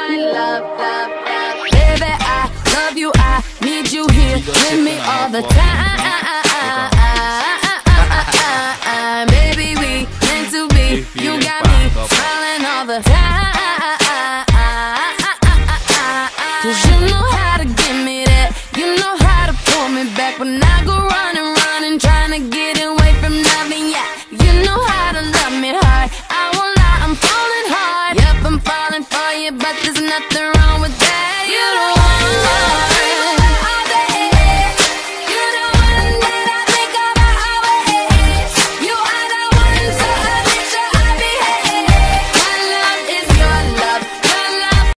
find love, love, love. Baby, I love you, I need you here with me all the time. Baby, we meant to be. You got me smiling all the time. 'Cause you know how to give me that. You know how to pull me back when I go running, running, trying to get away from nothing. Yeah, you know how to love me hard. I won't lie, I'm falling hard. Yep, I'm falling for you, but there's nothing wrong with that. You don't want love.